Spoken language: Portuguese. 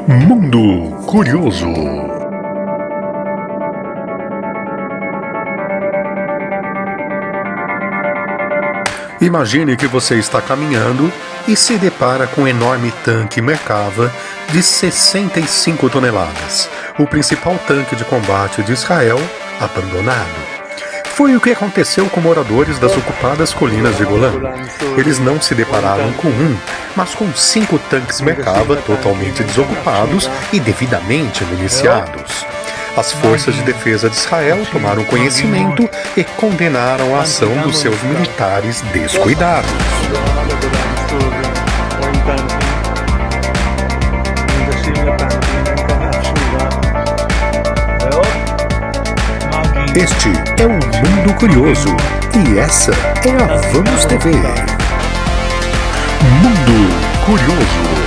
Mundo Curioso. Imagine que você está caminhando e se depara com um enorme tanque Merkava de 65 toneladas, o principal tanque de combate de Israel, abandonado. Foi o que aconteceu com moradores das ocupadas colinas de Golã. Eles não se depararam com um, mas com 5 tanques Merkava totalmente desocupados e devidamente municiados. As forças de defesa de Israel tomaram conhecimento e condenaram a ação dos seus militares descuidados. Este é o Mundo Curioso e essa é a Vamos TV. Mundo Curioso.